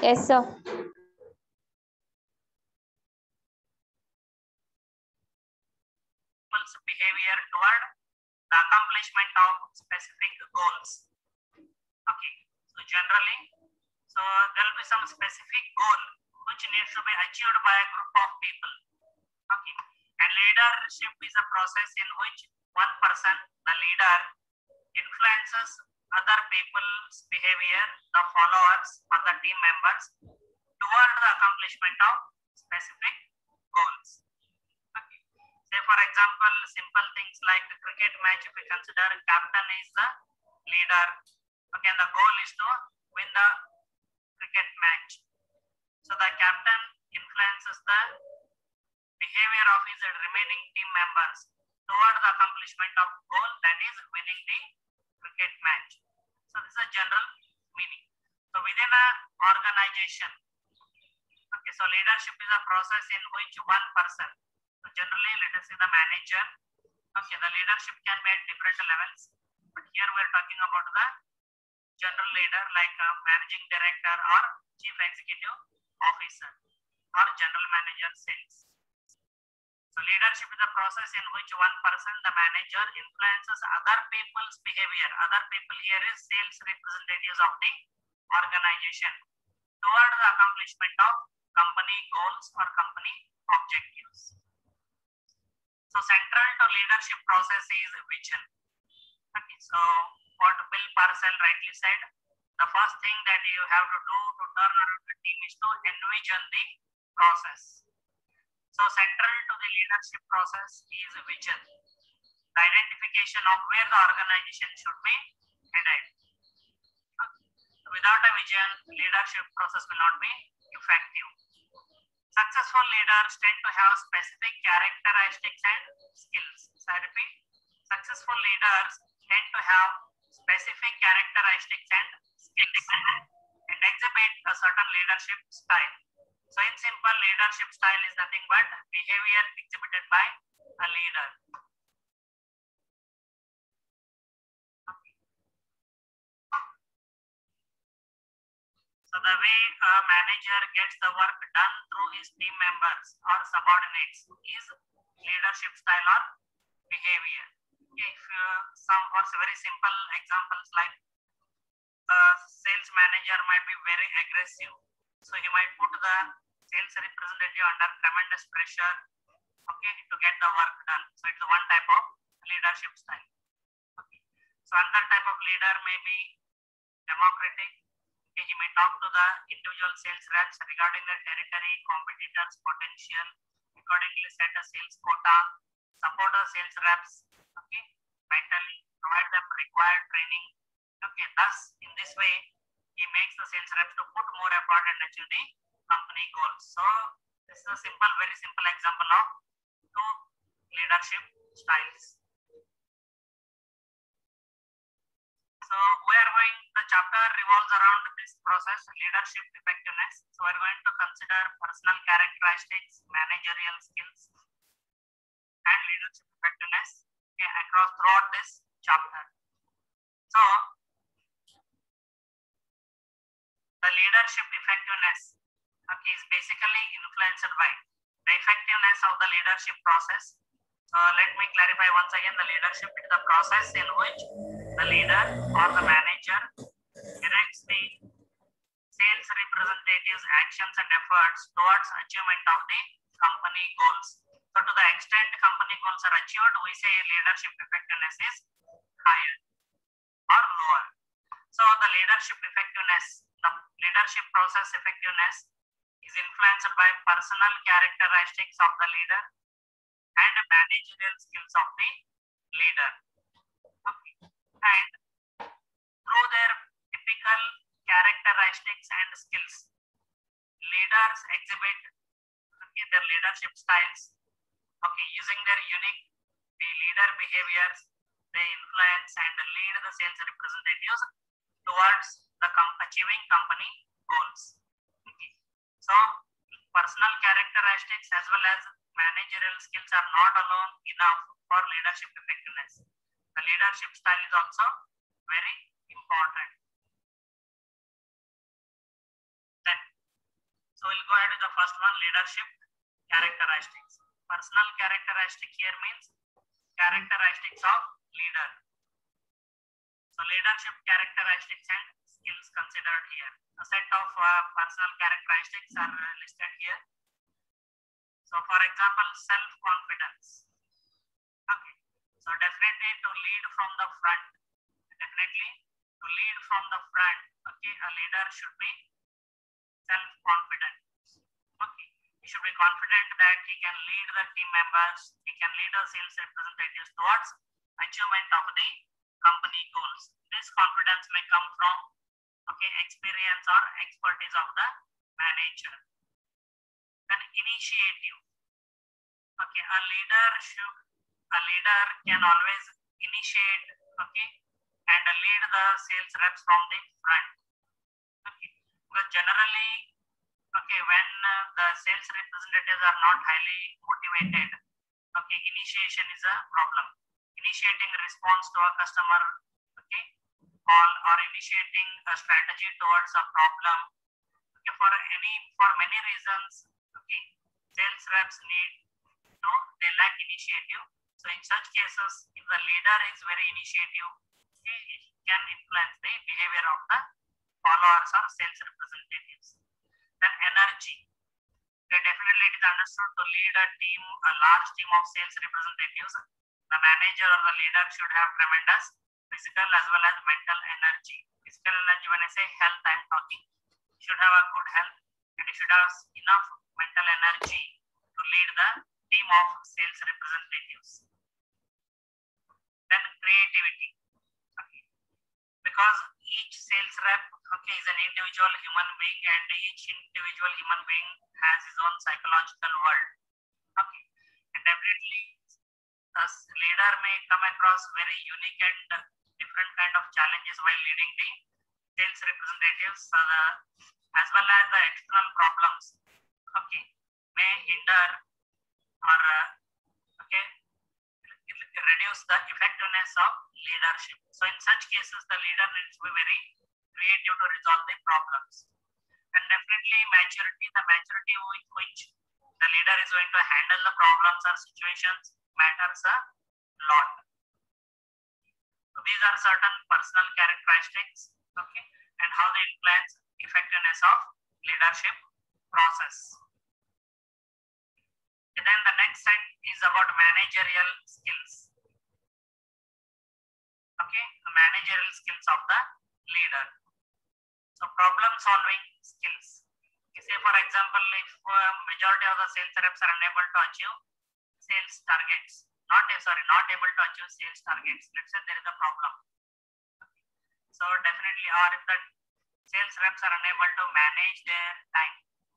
Yes, sir. People's behavior toward the accomplishment of specific goals. Okay, so generally, there will be some specific goal which needs to be achieved by a group of people. Okay, and leadership is a process in which one person, the leader, influences other people's behavior, the followers or the team members, toward the accomplishment of specific goals. Okay. Say for example, simple things like the cricket match, if we consider captain is the leader. Okay, and the goal is to win the cricket match. So the captain influences the behavior of his remaining team members toward the accomplishment of goal, that is winning the cricket match. So this is a general meaning. So within a organization, okay, so leadership is a process in which one person, so generally let us say the manager, okay, the leadership can be at different levels, but here we are talking about the general leader like a managing director or chief executive officer or general manager sales. So leadership is a process in which one person, the manager, influences other people's behavior. Other people here is sales representatives of the organization toward the accomplishment of company goals or company objectives. So central to leadership process is vision. Okay, so what Bill Parcells rightly said, the first thing that you have to do to turn around the team is to envision the process. So central to the leadership process is vision, the identification of where the organization should be headed. Without a vision, leadership process will not be effective. Successful leaders tend to have specific characteristics and skills. So I repeat, successful leaders tend to have specific characteristics and skills and exhibit a certain leadership style. So in simple, leadership style is nothing but behavior exhibited by a leader. So the way a manager gets the work done through his team members or subordinates is leadership style or behavior. If some or very simple examples like a sales manager might be very aggressive, so he might put the sales representative under tremendous pressure, okay, to get the work done. So it's one type of leadership style. Okay. So another type of leader may be democratic. Okay, he may talk to the individual sales reps regarding the territory, competitors, potential, accordingly set a sales quota, support the sales reps, okay, mentally provide them required training. Okay, thus in this way he makes the sales reps to put more effort and achieve the company goals. So this is a simple, very simple example of two leadership styles. So we are going, the chapter revolves around this process, leadership effectiveness. So we are going to consider personal characteristics, managerial skills, and leadership effectiveness, okay, across throughout this chapter. So the leadership effectiveness, okay, is basically influenced by the effectiveness of the leadership process. So let me clarify once again, the leadership is the process in which the leader or the manager directs the sales representatives' actions and efforts towards achievement of the company goals. So to the extent company goals are achieved, we say leadership effectiveness is higher or lower. So the leadership effectiveness, the leadership process effectiveness is influenced by personal characteristics of the leader and managerial skills of the leader. Okay. And through their typical characteristics and skills, leaders exhibit, okay, their leadership styles. Okay, using their unique leader behaviors, they influence and lead the sales representatives towards the achieving company goals. Okay. So personal characteristics as well as managerial skills are not alone enough for leadership effectiveness. The leadership style is also very important. Then So we'll go ahead with the first one, leadership characteristics. Personal characteristic here means characteristics of leader. So leadership characteristics and skills considered here. A set of personal characteristics are listed here. So for example, self-confidence. Okay. So definitely to lead from the front. Definitely to lead from the front. Okay. A leader should be self-confident. Okay. He should be confident that he can lead the team members. He can lead the sales representatives towards achievement of the company goals. This confidence may come from experience or expertise of the manager. Then initiative. Okay, a leader can always initiate, and lead the sales reps from the front. Okay, because generally, when the sales representatives are not highly motivated, initiation is a problem. Initiating a response to a customer, call, or initiating a strategy towards a problem, for many reasons, sales reps they lack initiative. So in such cases, if the leader is very initiative, it can influence the behavior of the followers or sales representatives. Then energy. Definitely it is understood to lead a large team of sales representatives. The manager or the leader should have tremendous physical as well as mental energy. Physical energy, when I say health, I am talking. You should have a good health and you should have enough mental energy to lead the team of sales representatives. Then creativity. Because each sales rep is an individual human being, and each individual human being has his own psychological world. And definitely a leader may come across very unique and different kind of challenges while leading the sales representatives, as well as the external problems may hinder or reduce the effectiveness of leadership. So in such cases, the leader needs to be very creative to resolve the problems. And definitely maturity, the maturity with which the leader is going to handle the problems or situations matters a lot. So these are certain personal characteristics, and how they influence effectiveness of leadership process. And then the next set is about managerial skills. The managerial skills of the leader. So problem solving skills. Say for example, if majority of the sales reps are unable to achieve sales targets, not able to achieve sales targets, let's say there is a problem. So definitely, or if the sales reps are unable to manage their time.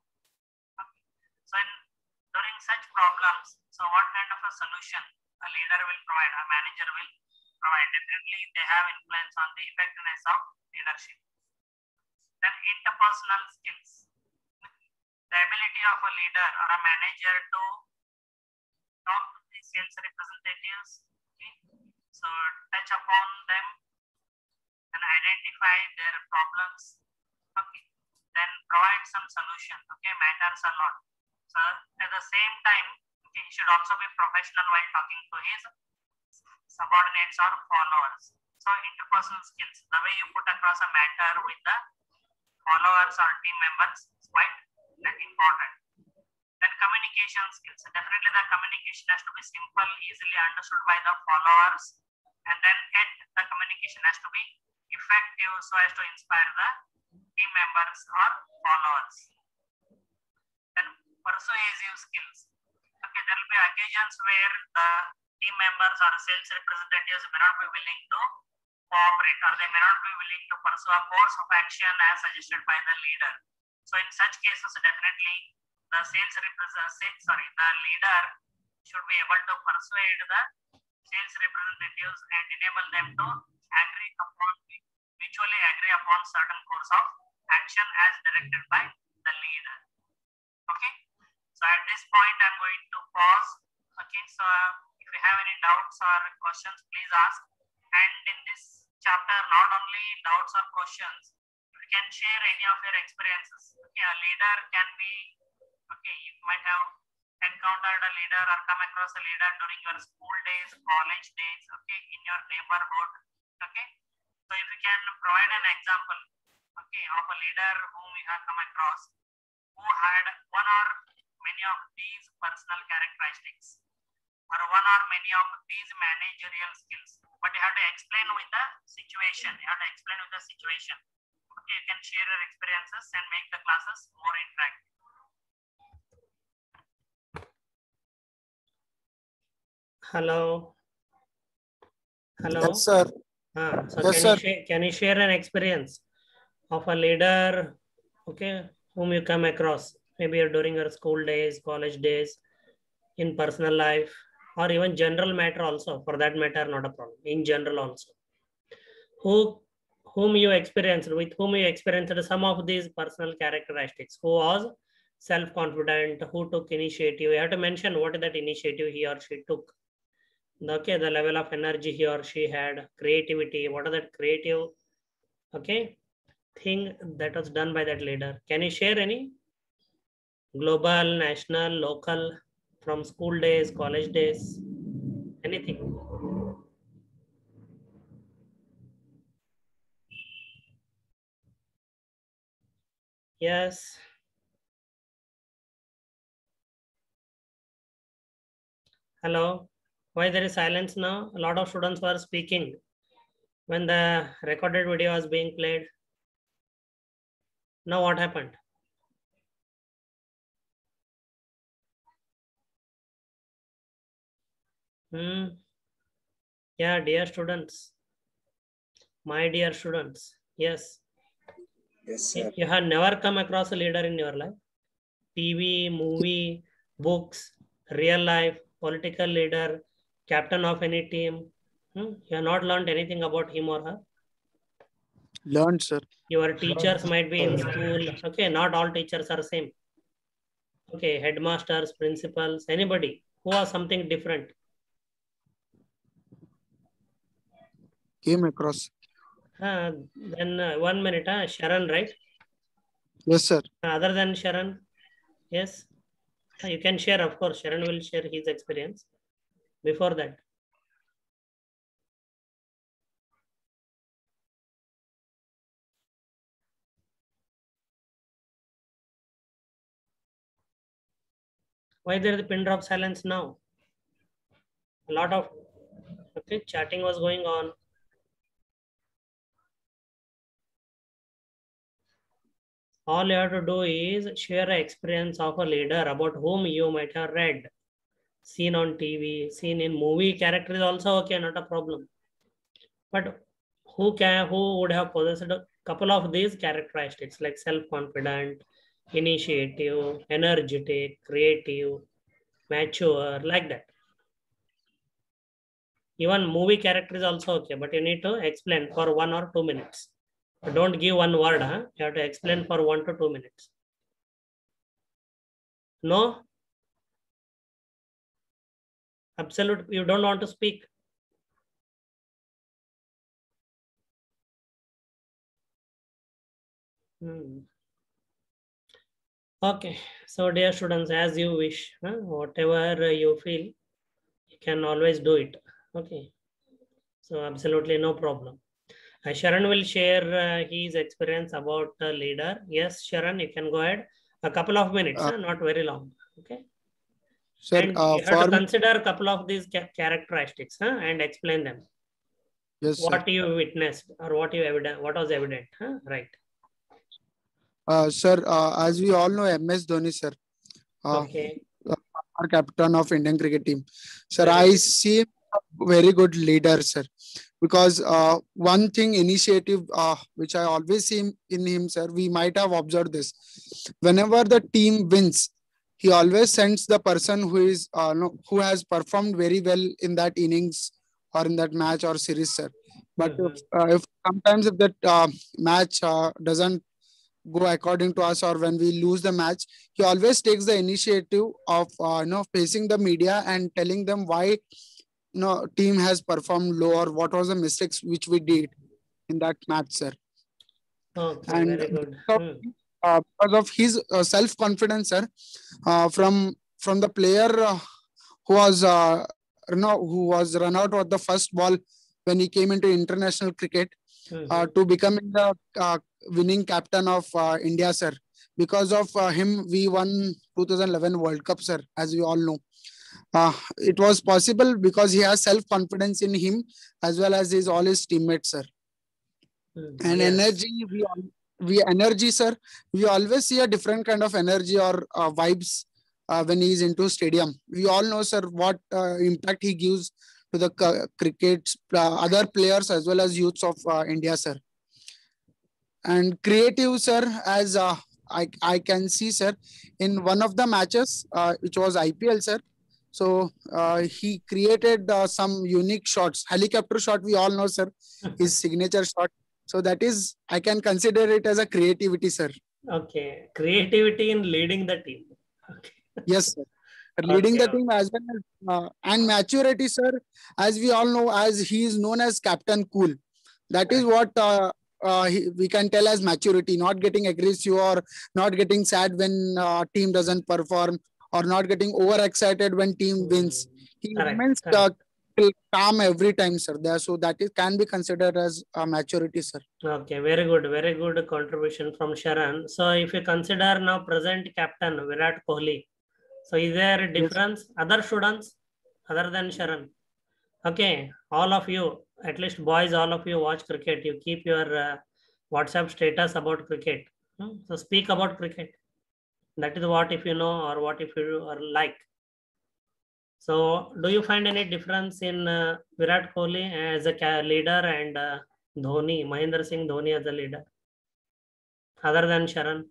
So during such problems, so what kind of a solution a leader will provide, a manager will provide? Definitely they have influence on the effectiveness of leadership. Then interpersonal skills. The ability of a leader or a manager to talk to the sales representatives, so touch upon them and identify their problems, then provide some solution, matters a lot. So at the same time, he should also be professional while talking to his subordinates or followers. So interpersonal skills, the way you put across a matter with the followers or team members is quite important. Then communication skills. Definitely the communication has to be simple, easily understood by the followers, and then the communication has to be effective so as to inspire the team members or followers. Then persuasive skills. There will be occasions where the team members or sales representatives may not be willing to cooperate, or they may not be willing to pursue a course of action as suggested by the leader. So in such cases, definitely the the leader should be able to persuade the sales representatives and enable them to mutually agree upon certain course of action as directed by the leader. So at this point, I'm going to pause. So if you have any doubts or questions, please ask. And in this chapter, not only doubts or questions, if you can share any of your experiences. Okay, a leader can be, okay, you might have encountered a leader or come across a leader during your school days, college days, okay, in your neighborhood. Okay, so if you can provide an example, okay, of a leader whom you have come across who had one or many of these personal characteristics or one or many of these managerial skills, but you have to explain with the situation. You have to explain with the situation. Okay, you can share your experiences and make the classes more interactive. Hello. Hello. Yes, sir. So Yes, can you share an experience of a leader, okay, whom you come across, maybe during your school days, college days, in personal life, or even general matter also, for that matter, not a problem. In general also, whom you experienced, with whom you experienced some of these personal characteristics, who was self-confident, who took initiative. You have to mention what is that initiative he or she took. Okay, the level of energy he or she had, creativity, what are that creative, okay, thing that was done by that leader. Can you share any global, national, local, from school days, college days, anything? Yes. Hello. Why there is silence now? A lot of students were speaking when the recorded video was being played. Now what happened? Yeah, dear students, my dear students, yes. Yes, sir. You have never come across a leader in your life? TV, movie, books, real life, political leader, captain of any team. You have not learned anything about him or her? Learned, sir. Your teachers might be in school. Okay, not all teachers are same. Okay, headmasters, principals, anybody who has something different. Came across. Then 1 minute, Sharon, right? Yes, sir. Other than Sharon, yes, you can share, of course. Sharon will share his experience. Before that, why there is a pin drop silence now? A lot of chatting was going on. All you have to do is share an experience of a leader about whom you might have read, seen on TV, seen in movie. Character is also okay, not a problem. But who would have possessed a couple of these characteristics like self-confident, initiative, energetic, creative, mature, like that. Even movie character is also okay, but you need to explain for 1 or 2 minutes. Don't give one word, you have to explain for 1 to 2 minutes. No? Absolute, you don't want to speak. Okay, so dear students, as you wish, whatever you feel, you can always do it. Okay, so absolutely no problem. Sharon will share his experience about the leader. Yes, Sharon, you can go ahead. A couple of minutes, not very long. Okay. Sir, and you have to consider a couple of these characteristics and explain them. Yes, what sir. You witnessed or what you evident, what was evident, right? Sir, as we all know, MS Dhoni, sir. Okay. Our captain of Indian cricket team. Sir, I see a very good leader, sir. Because one thing, initiative, which I always see in him, sir, we might have observed this. Whenever the team wins, he always sends the person who is who has performed very well in that innings or in that match or series, sir. But if sometimes if that match doesn't go according to us, or when we lose the match, he always takes the initiative of facing the media and telling them why team has performed low or what was the mistakes which we did in that match, sir. Okay, And very good. because of his self-confidence, sir, from the player who was who was run out of the first ball when he came into international cricket to becoming the winning captain of India, sir. Because of him, we won 2011 World Cup, sir, as we all know. It was possible because he has self-confidence in him as well as all his teammates, sir. And Yes. energy, we energy, sir. We always see a different kind of energy or vibes when he is into stadium. We all know, sir, what impact he gives to the cricket other players as well as youths of India, sir. And creative, sir, as I can see, sir, in one of the matches, which was IPL, sir. So he created some unique shots. Helicopter shot, we all know, sir, his signature shot. So that is, I can consider it as a creativity, sir. Okay, creativity in leading the team. Okay. Yes, sir. Leading Okay. the team as well as, and maturity, sir, as we all know, as he is known as Captain Cool. That is what we can tell as maturity, not getting aggressive or not getting sad when team doesn't perform or not getting overexcited when team wins. He remains calm every time, sir. So that is can be considered as maturity, sir. Okay, very good contribution from Sharan. So if you consider now present captain Virat Kohli, so is there a difference? Yes. Other students other than Sharan? Okay, all of you, at least boys, all of you watch cricket. You keep your WhatsApp status about cricket. So speak about cricket. That is what if you know or what if you are like. So do you find any difference in Virat Kohli as a leader and Dhoni, Mahendra Singh Dhoni as a leader? Other than Sharan?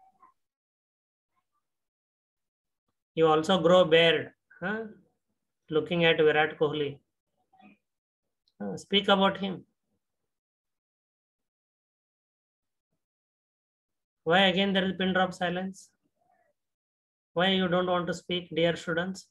You also grow beard, huh? Looking at Virat Kohli. Speak about him. Why again there is pin drop silence? Why you don't want to speak, dear students?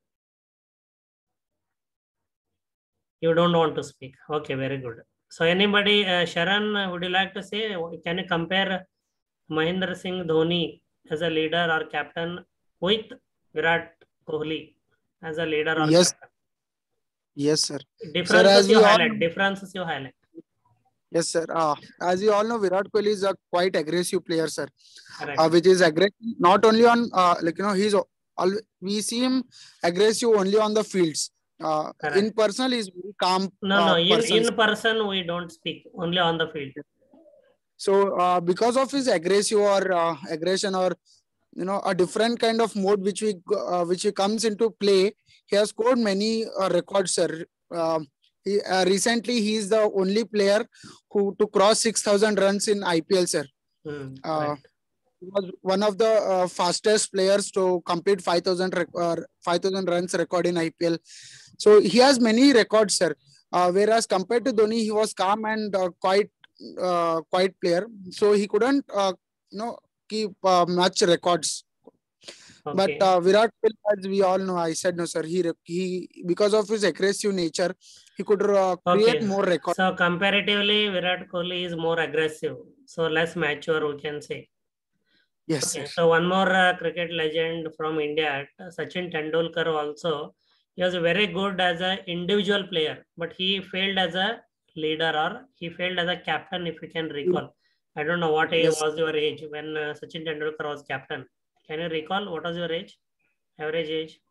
You don't want to speak. Okay, very good. So anybody, Sharan, would you like to say, can you compare Mahendra Singh Dhoni as a leader or captain with Virat Kohli as a leader or captain? Yes, sir. Differences you highlight. Differences you highlight. Yes, sir. As you all know, Virat Kohli is a quite aggressive player, sir. Which is aggressive not only on we see him aggressive only on the fields. In person, he's very calm. No. In person, we don't speak. Only on the field. So because of his aggressive or aggression or a different kind of mode which he comes into play, he has scored many records, sir. Recently, he is the only player who to cross 6,000 runs in IPL, sir. He was one of the fastest players to complete 5,000 runs record in IPL. So he has many records, sir. Whereas compared to Dhoni, he was calm and quiet player. So he couldn't, keep much records. Okay. But Virat Kohli, as we all know, I said no, sir. He because of his aggressive nature, he could create more records. So comparatively, Virat Kohli is more aggressive, so less mature, we can say. Yes. Okay. So one more cricket legend from India, Sachin Tendulkar also. He was very good as an individual player, but he failed as a leader or he failed as a captain, if you can recall. I don't know what was your age when Sachin Tendulkar was captain. Can you recall what was your age? Average age?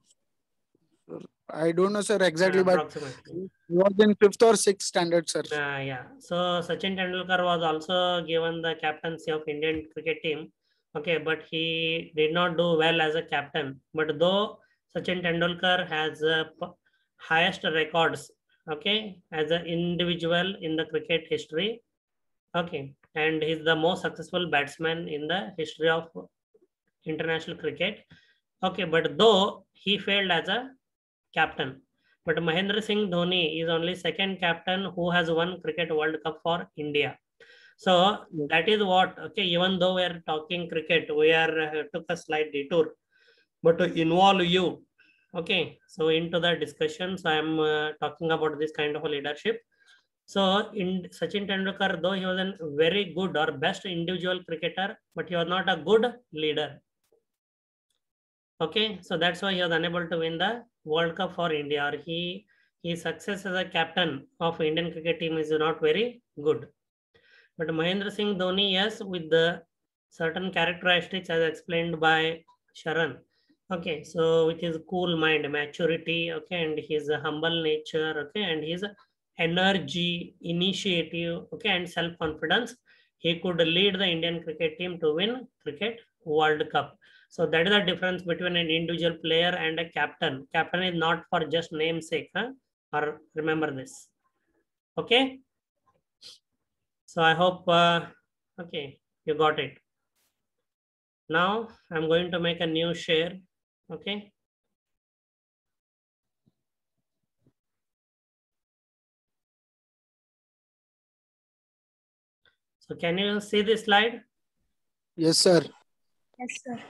I don't know, sir, exactly, but he was in 5th or 6th standard, sir. Yeah. So Sachin Tendulkar was also given the captaincy of Indian cricket team. Okay, but he did not do well as a captain. But though Sachin Tendulkar has highest records, okay, as an individual in the cricket history, okay, and he's the most successful batsman in the history of international cricket. Okay, but though he failed as a captain, but Mahendra Singh Dhoni is only second captain who has won Cricket World Cup for India. So that is what, okay, even though we are talking cricket, we are took a slight detour, but to involve you, okay, so into the discussion, so I'm talking about this kind of a leadership. So in Sachin Tendulkar, though he was a very good or best individual cricketer, but he was not a good leader. Okay, so that's why he was unable to win the World Cup for India. Or his success as a captain of Indian cricket team is not very good. But Mahendra Singh Dhoni, yes, with the certain characteristics as explained by Sharan. Okay, so with his cool mind, maturity, okay, and his humble nature, okay, and his energy, initiative, okay, and self-confidence, he could lead the Indian cricket team to win Cricket World Cup. So that is the difference between an individual player and a captain. Captain is not for just namesake, huh? Or remember this. Okay. So I hope, okay, you got it. Now I'm going to make a new share. Okay. So can you see this slide? Yes, sir. Yes, sir.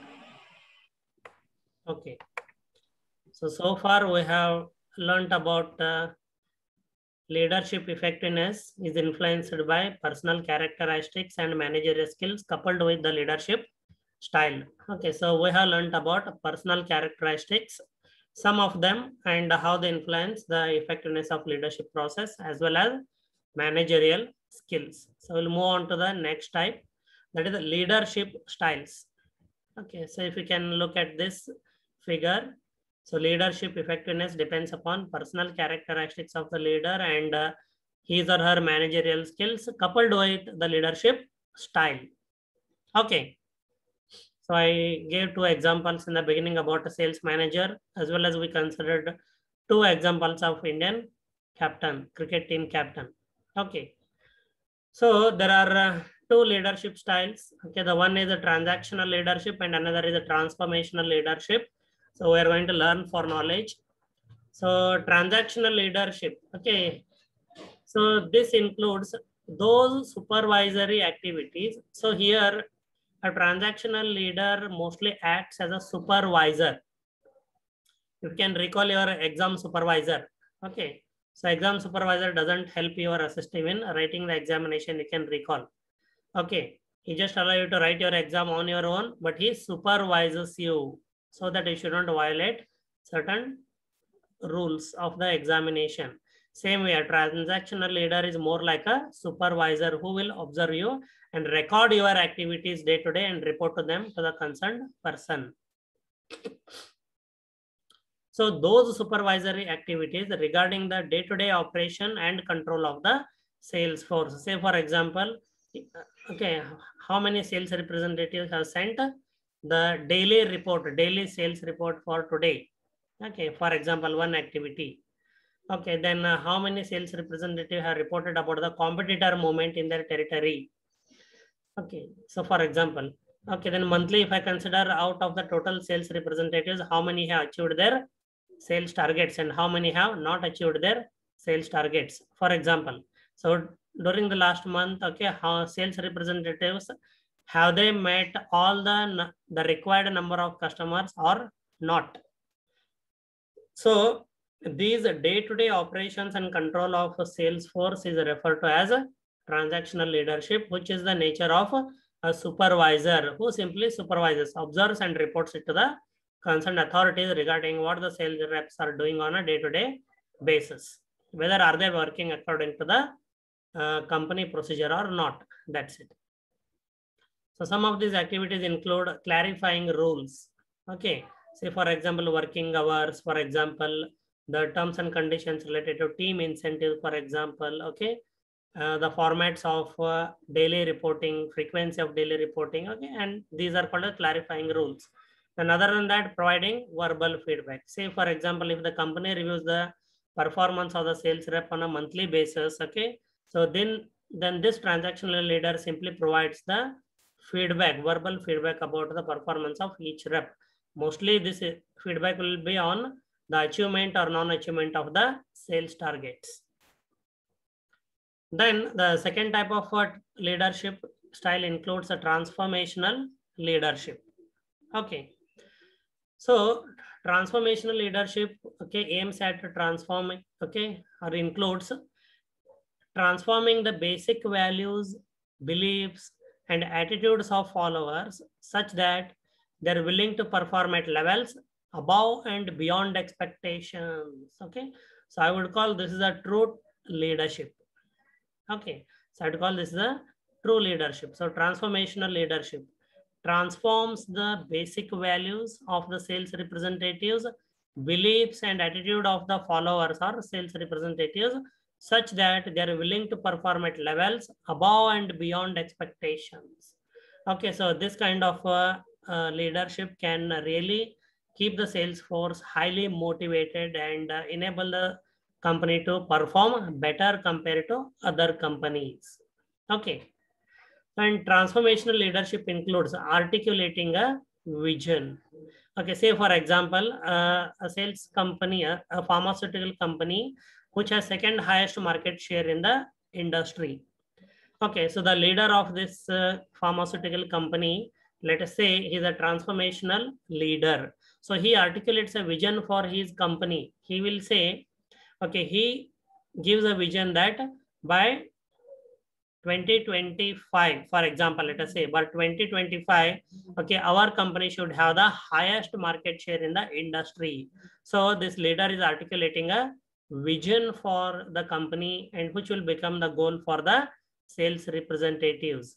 Okay. So far we have learned about leadership effectiveness is influenced by personal characteristics and managerial skills coupled with the leadership style. Okay, so we have learned about personal characteristics, some of them, and how they influence the effectiveness of leadership process as well as managerial skills. So we'll move on to the next type, that is the leadership styles. Okay, so if you can look at this figure, so leadership effectiveness depends upon personal characteristics of the leader and his or her managerial skills coupled with the leadership style. Okay. So I gave 2 examples in the beginning about a sales manager, as well as we considered 2 examples of Indian captain, cricket team captain. Okay. So there are 2 leadership styles. Okay. The one is a transactional leadership and another is a transformational leadership. So we are going to learn for knowledge. So transactional leadership. Okay. So this includes those supervisory activities. So here a transactional leader mostly acts as a supervisor. You can recall your exam supervisor. Okay. So exam supervisor doesn't help you or assist you in writing the examination. You can recall. Okay. He just allow you to write your exam on your own, but he supervises you so that you shouldn't violate certain rules of the examination. Same way, a transactional leader is more like a supervisor who will observe you and record your activities day to day and report to them to the concerned person. So those supervisory activities regarding the day-to-day operation and control of the sales force. Say for example, okay, how many sales representatives have sent the daily report, daily sales report for today? Okay, for example, one activity. Okay, then how many sales representatives have reported about the competitor movement in their territory? Okay, so for example, okay, then monthly, if I consider out of the total sales representatives, how many have achieved their sales targets and how many have not achieved their sales targets, for example. So during the last month, okay, how sales representatives, have they met all the required number of customers or not? So these day-to-day operations and control of a sales force is referred to as a transactional leadership, which is the nature of a supervisor who simply supervises, observes and reports it to the concerned authorities regarding what the sales reps are doing on a day-to-day basis. Whether are they working according to the company procedure or not. That's it. So some of these activities include clarifying rules. Okay. Say for example, working hours, for example, the terms and conditions related to team incentives, for example, okay. The formats of daily reporting, frequency of daily reporting, okay. And these are called clarifying rules. And other than that, providing verbal feedback. Say for example, if the company reviews the performance of the sales rep on a monthly basis, okay. So then this transactional leader simply provides the feedback, verbal feedback about the performance of each rep. Mostly this feedback will be on the achievement or non-achievement of the sales targets. Then the second type of leadership style includes a transformational leadership. Okay. So transformational leadership, okay, aims at transforming, okay, or includes transforming the basic values, beliefs, and attitudes of followers such that they're willing to perform at levels above and beyond expectations. Okay, so I would call this is a true leadership. Okay, so I would call this the true leadership. So transformational leadership transforms the basic values of the sales representatives, beliefs and attitude of the followers or sales representatives such that they are willing to perform at levels above and beyond expectations. Okay, so this kind of leadership can really keep the sales force highly motivated and enable the company to perform better compared to other companies. Okay. And transformational leadership includes articulating a vision. Okay, say for example, a sales company, a pharmaceutical company, which has second highest market share in the industry. Okay, so the leader of this pharmaceutical company, let us say he's a transformational leader. So he articulates a vision for his company. He will say, okay, he gives a vision that by 2025, for example, let us say, but 2025, okay, our company should have the highest market share in the industry. So this leader is articulating a vision for the company and which will become the goal for the sales representatives.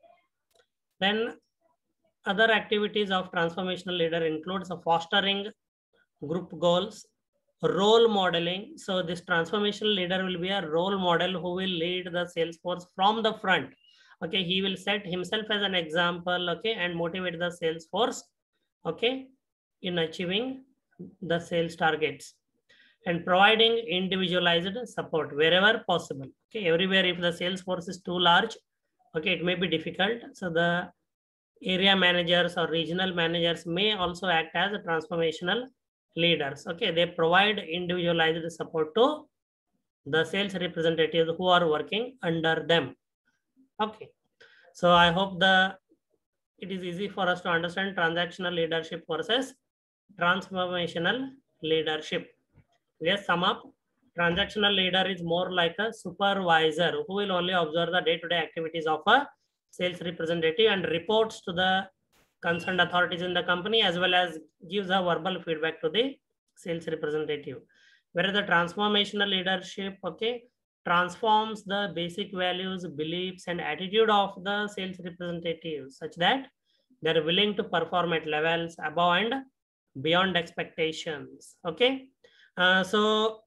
Then other activities of transformational leader includes fostering group goals, role modeling. So this transformational leader will be a role model who will lead the sales force from the front. Okay, he will set himself as an example, okay, and motivate the sales force, okay, in achieving the sales targets. And providing individualized support wherever possible. Okay, everywhere if the sales force is too large, okay, it may be difficult. So the area managers or regional managers may also act as a transformational leaders. Okay, they provide individualized support to the sales representatives who are working under them. Okay, so I hope it is easy for us to understand transactional leadership versus transformational leadership. Let's sum up. Transactional leader is more like a supervisor who will only observe the day-to-day activities of a sales representative and reports to the concerned authorities in the company as well as gives a verbal feedback to the sales representative. Whereas the transformational leadership, okay, transforms the basic values, beliefs, and attitude of the sales representatives such that they're willing to perform at levels above and beyond expectations. Okay. So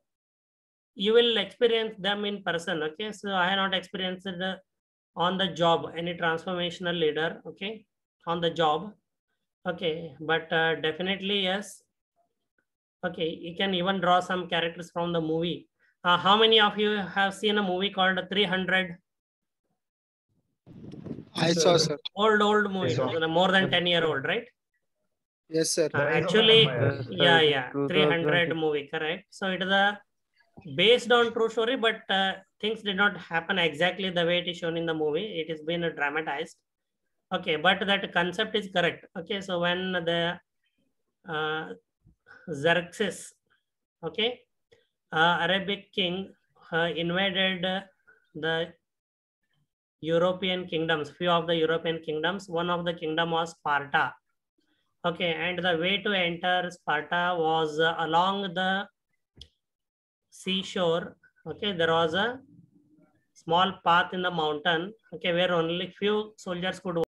you will experience them in person. Okay, so I have not experienced on the job any transformational leader, okay, on the job. Okay, but definitely yes. Okay, you can even draw some characters from the movie. How many of you have seen a movie called 300? I saw, sir. Old movie, more than 10-year-old, right? Yes, sir. Actually, yeah, 300 movie, correct. So it is a based on true story, but things did not happen exactly the way it is shown in the movie. It has been dramatized. Okay, but that concept is correct. Okay, so when the Xerxes, okay, Arabic king invaded the European kingdoms, few of the European kingdoms. One of the kingdom was Sparta. Okay, and the way to enter Sparta was along the seashore. Okay, there was a small path in the mountain. Okay, where only few soldiers could